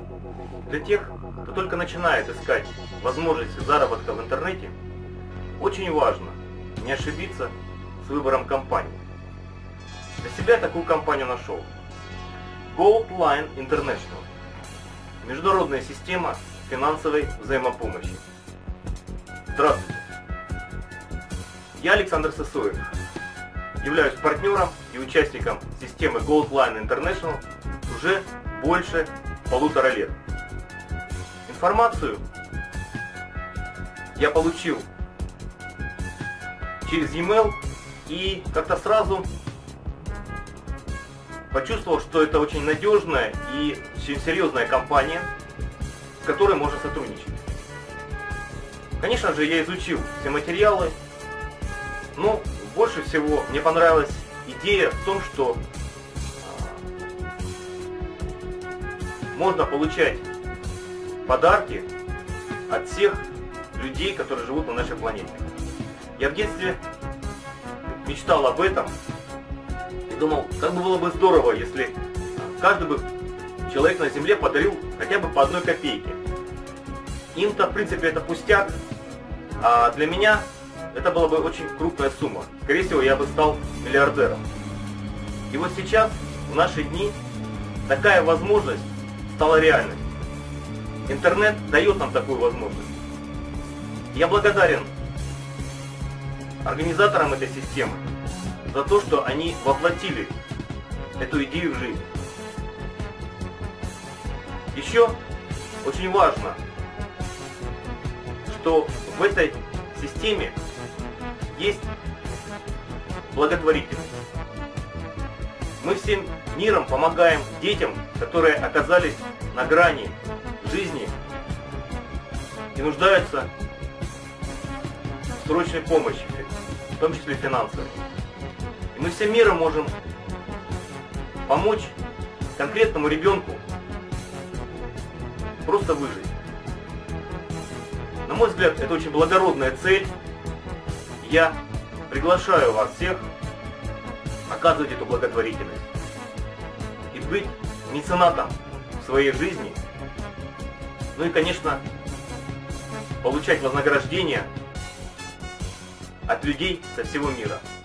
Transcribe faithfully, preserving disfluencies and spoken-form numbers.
Для тех, кто только начинает искать возможности заработка в интернете, очень важно не ошибиться с выбором компании. Для себя такую компанию нашел. Goldline International. Международная система финансовой взаимопомощи. Здравствуйте. Я Александр Сысоев. Являюсь партнером и участником системы Goldline International уже больше полутора лет. Информацию я получил через e-mail и как-то сразу почувствовал, что это очень надежная и очень серьезная компания, с которой можно сотрудничать. Конечно же, я изучил все материалы, но больше всего мне понравилась идея в том, что можно получать подарки от всех людей, которые живут на нашей планете. Я в детстве мечтал об этом и думал, как бы было бы здорово, если каждый бы человек на Земле подарил хотя бы по одной копейке. Им-то, в принципе, это пустяк, а для меня это была бы очень крупная сумма. Скорее всего, я бы стал миллиардером. И вот сейчас, в наши дни, такая возможность стала реальностью. Интернет дает нам такую возможность. Я благодарен организаторам этой системы за то, что они воплотили эту идею в жизнь. Еще очень важно, что в этой системе есть благотворительность. Мы всем миром помогаем детям, которые оказались на грани жизни и нуждаются в срочной помощи, в том числе финансовой. И мы всем миром можем помочь конкретному ребенку просто выжить. На мой взгляд, это очень благородная цель. Я приглашаю вас всех оказывать эту благотворительность и быть меценатом в своей жизни. Ну и, конечно, получать вознаграждение от людей со всего мира.